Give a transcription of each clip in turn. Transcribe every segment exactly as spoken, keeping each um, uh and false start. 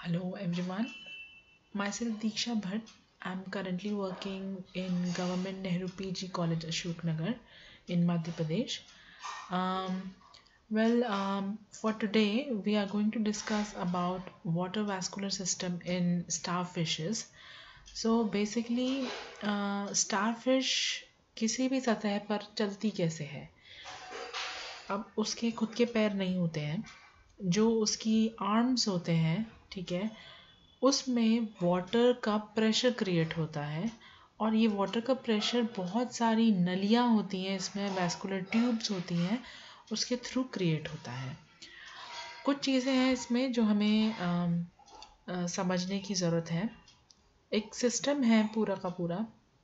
Hello everyone, myself Deeksha Bhatt. I'm currently working in Government Nehru P G College Ashoknagar in Madhya Pradesh. Um, well, um, for today we are going to discuss about water vascular system in starfishes. So basically, uh, starfish किसी भी सतह पर चलती कैसे है। अब उसके खुद के पैर नहीं होते हैं, जो उसकी आर्म्स होते हैं, ठीक है, उसमें वाटर का प्रेशर क्रिएट होता है। और ये वाटर का प्रेशर बहुत सारी नलियाँ होती हैं, इसमें वैस्कुलर ट्यूब्स होती हैं, उसके थ्रू क्रिएट होता है। कुछ चीज़ें हैं इसमें जो हमें अम, अ, समझने की ज़रूरत है। एक सिस्टम है पूरा का पूरा,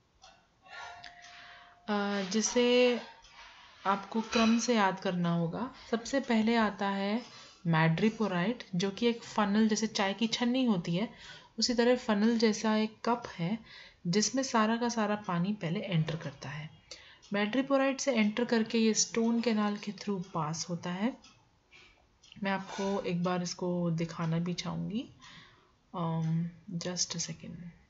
अ, जिसे आपको क्रम से याद करना होगा। सबसे पहले आता है मैड्रिपोराइट, जो कि एक फनल जैसे चाय की छन्नी होती है, उसी तरह फनल जैसा एक कप है जिसमें सारा का सारा पानी पहले एंटर करता है। मैड्रिपोराइट से एंटर करके ये स्टोन कैनाल के थ्रू पास होता है। मैं आपको एक बार इसको दिखाना भी चाहूँगी, जस्ट अ सेकेंड।